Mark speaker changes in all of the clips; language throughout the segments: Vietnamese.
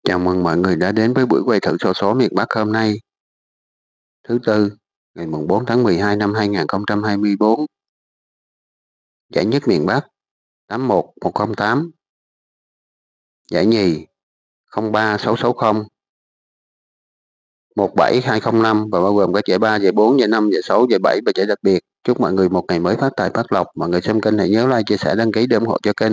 Speaker 1: Chào mừng mọi người đã đến với buổi quay thử xổ số miền Bắc hôm nay, thứ Tư, ngày mùng 4 tháng 12 năm 2024. Giải nhất miền Bắc 81108, giải nhì 03660, 17205 và bao gồm các giải 3, giải 4, giải 5, giải 6, giải 7 và giải đặc biệt. Chúc mọi người một ngày mới phát tài phát lộc. Mọi người xem kênh hãy nhớ like, chia sẻ, đăng ký để ủng hộ cho kênh.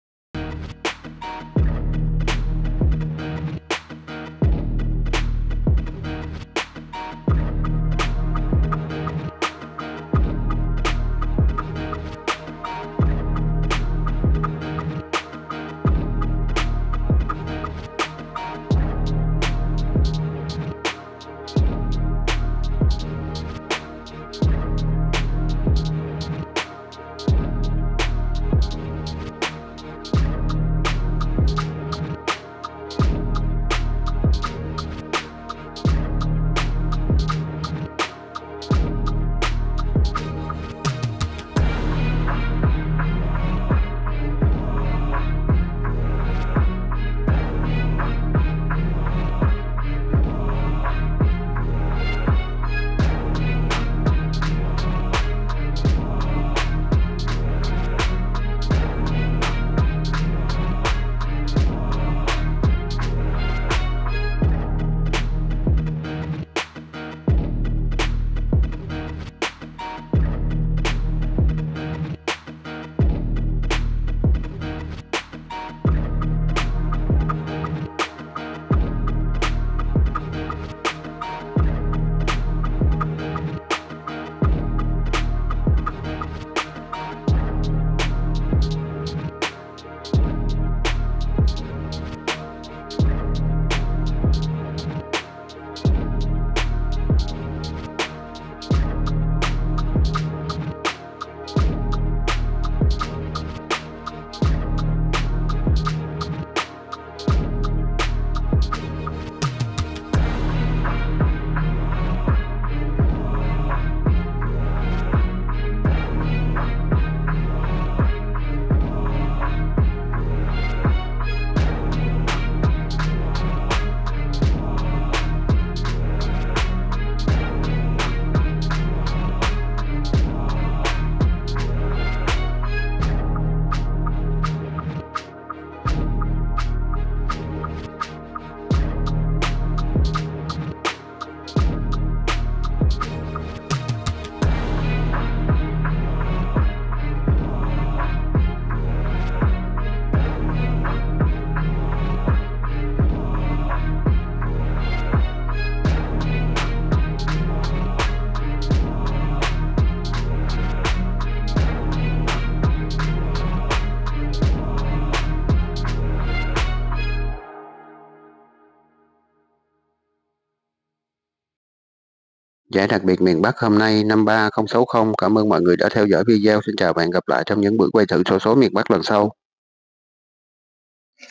Speaker 1: Giải đặc biệt miền Bắc hôm nay 53060. Cảm ơn mọi người đã theo dõi video. Xin chào và hẹn gặp lại trong những buổi quay thử xổ số miền Bắc lần sau.